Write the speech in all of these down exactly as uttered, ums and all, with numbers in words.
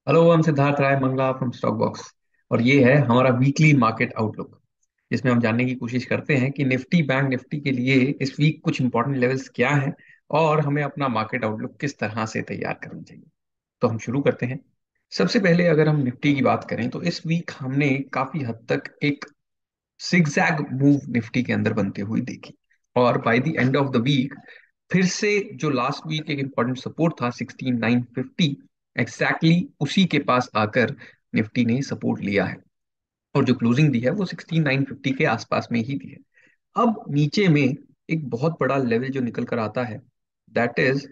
Hello, हम Siddharth Rai Mangla from Stock Box. और ये है हमारा वीकली मार्केट आउटलुक, जिसमें हम जानने की कोशिश करते हैं कि निफ्टी बैंक निफ्टी के लिए इस वीक कुछ इंपॉर्टेंट लेवल्स क्या हैं और हमें अपना मार्केट आउटलुक किस तरह से तैयार करना चाहिए। तो हम शुरू करते हैं। सबसे पहले अगर हम निफ्टी की बात करें तो इस वीक हमने काफी हद तक एक सिगजैग मूव निफ्टी के अंदर बनते हुए देखी। और by the end of the week फिर से जो लास्ट वीक एक इंपॉर्टेंट सपोर्ट था सिक्सटीन नाइन फिफ्टी, एग्जैक्टली उसी के पास आकर निफ्टी ने सपोर्ट लिया है। और जो क्लोजिंग दी है वो सिक्सटीन नाइन फिफ्टी के आसपास में ही दी है। अब नीचे में एक बहुत बड़ा लेवल जो निकल कर आता है, दैट इज,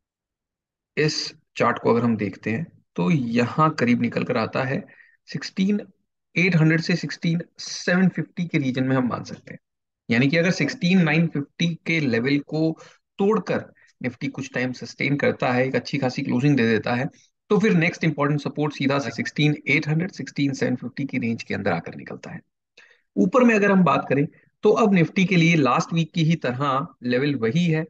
इस चार्ट को अगर हम देखते हैं तो यहाँ करीब निकल कर आता है सिक्सटीन एट हंड्रेड से सिक्सटीन सेवन फिफ्टी के रीजन में हम मान सकते हैं। यानी कि अगर सिक्सटीन नाइन फिफ्टी के लेवल को तोड़कर निफ्टी कुछ टाइम सस्टेन करता है, एक अच्छी खासी क्लोजिंग दे देता है, तो फिर नेक्स्ट इंपॉर्टेंट सपोर्ट सीधा sixteen eight hundred sixteen seven fifty की रेंज के अंदर आकर निकलता है। ऊपर में अगर हम बात करें तो अब निफ्टी के लिए लास्ट वीक की ही तरह लेवल वही है।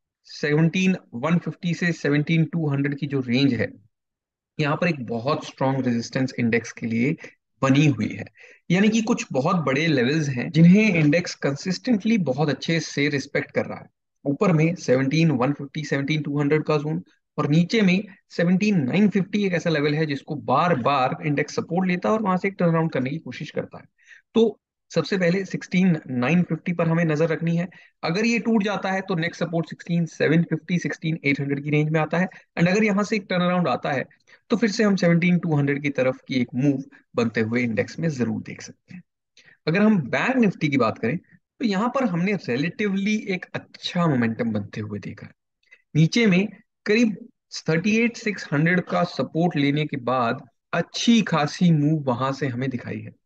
सेवनटीन वन फिफ्टी से सेवनटीन टू हंड्रेड की जो रेंज है, यहाँ पर एक बहुत स्ट्रॉन्ग रेजिस्टेंस इंडेक्स के लिए बनी हुई है। यानी कि कुछ बहुत बड़े लेवल्स हैं जिन्हें इंडेक्स कंसिस्टेंटली बहुत अच्छे से रिस्पेक्ट कर रहा है। ऊपर में seventeen one fifty seventeen two hundred का जोन, और नीचे में सेवनटीन नाइन फिफ्टी एक ऐसा लेवल है जिसको बार बार इंडेक्स सपोर्ट लेता है और वहां से एक टर्न अराउंड करने की कोशिश करता है। तो सबसे पहले सिक्सटीन नाइन फिफ्टी पर हमें नजर रखनी है। अगर ये टूट जाता है तो next support sixteen seven fifty sixteen eight hundred की रेंज में आता है। एंड अगर यहाँ से एक टर्न अराउंड आता है तो फिर से हम सेवनटीन टू हंड्रेड की तरफ की एक मूव बनते हुए इंडेक्स में जरूर देख सकते हैं। अगर हम बैंक निफ्टी की बात करें तो यहाँ पर हमने रिलेटिवली एक अच्छा मोमेंटम बनते हुए देखा है। नीचे में करीब थर्टी एट सिक्स हंड्रेड का सपोर्ट लेने के बाद अच्छी खासी मूव वहां से हमें दिखाई है।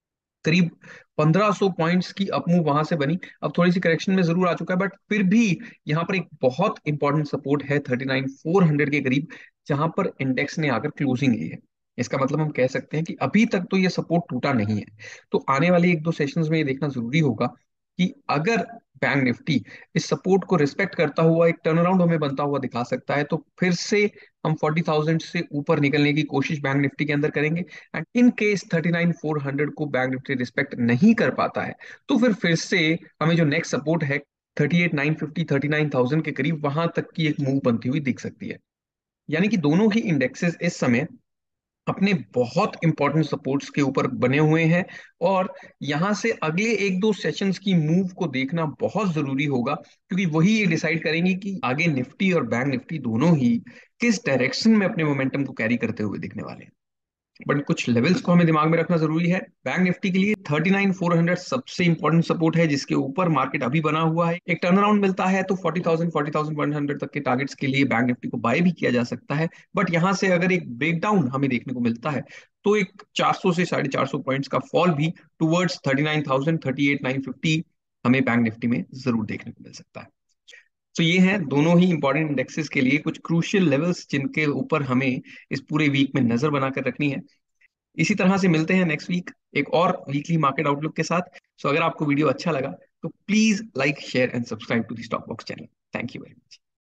करीब पंद्रह सौ पॉइंट्स की अपमूव वहां से बनी। अब थोड़ी सी करेक्शन में जरूर आ चुका है, बट फिर भी यहाँ पर एक बहुत इंपॉर्टेंट सपोर्ट है थर्टी नाइन फोर हंड्रेड के करीब, जहां पर इंडेक्स ने आकर क्लोजिंग ली है। इसका मतलब हम कह सकते हैं कि अभी तक तो ये सपोर्ट टूटा नहीं है। तो आने वाले एक दो सेशंस में ये देखना जरूरी होगा कि अगर बैंक निफ्टी इस सपोर्ट को रिस्पेक्ट करता हुआ एक टर्न अराउंड हमें बनता हुआ दिखा सकता है, तो फिर से हम फोर्टी थाउजेंड से ऊपर निकलने की कोशिश बैंक निफ्टी के अंदर करेंगे। And in case thirty nine four hundred को बैंक निफ्टी रिस्पेक्ट नहीं कर पाता है, तो फिर फिर से हमें जो नेक्स्ट सपोर्ट है thirty eight nine fifty thirty nine thousand के करीब वहां तक की एक मूव बनती हुई दिख सकती है। यानी कि दोनों ही इंडेक्सेस इस समय अपने बहुत इंपॉर्टेंट सपोर्ट्स के ऊपर बने हुए हैं। और यहां से अगले एक दो सेशंस की मूव को देखना बहुत जरूरी होगा, क्योंकि वही ये डिसाइड करेंगे कि आगे निफ्टी और बैंक निफ्टी दोनों ही किस डायरेक्शन में अपने मोमेंटम को कैरी करते हुए दिखने वाले हैं। बट कुछ लेवल्स को हमें दिमाग में रखना जरूरी है। बैंक निफ्टी के लिए थर्टी नाइन फोर हंड्रेड सबसे इंपॉर्टेंट सपोर्ट है, जिसके ऊपर मार्केट अभी बना हुआ है। एक टर्न अराउंड मिलता है तो forty thousand forty thousand one hundred तक के टारगेट्स के लिए बैंक निफ्टी को बाय भी किया जा सकता है। बट यहां से अगर एक ब्रेकडाउन हमें देखने को मिलता है तो एक चार सौ से साढ़े चार सौ पॉइंट्स का फॉल भी towards thirty nine thousand thirty eight nine fifty हमें बैंक निफ्टी में जरूर देखने को मिल सकता है। तो ये हैं दोनों ही इंपॉर्टेंट इंडेक्सेस के लिए कुछ क्रूशियल लेवल्स जिनके ऊपर हमें इस पूरे वीक में नजर बनाकर रखनी है। इसी तरह से मिलते हैं नेक्स्ट वीक एक और वीकली मार्केट आउटलुक के साथ। सो अगर आपको वीडियो अच्छा लगा तो please like share and subscribe to the Stock Box channel. Thank you very much.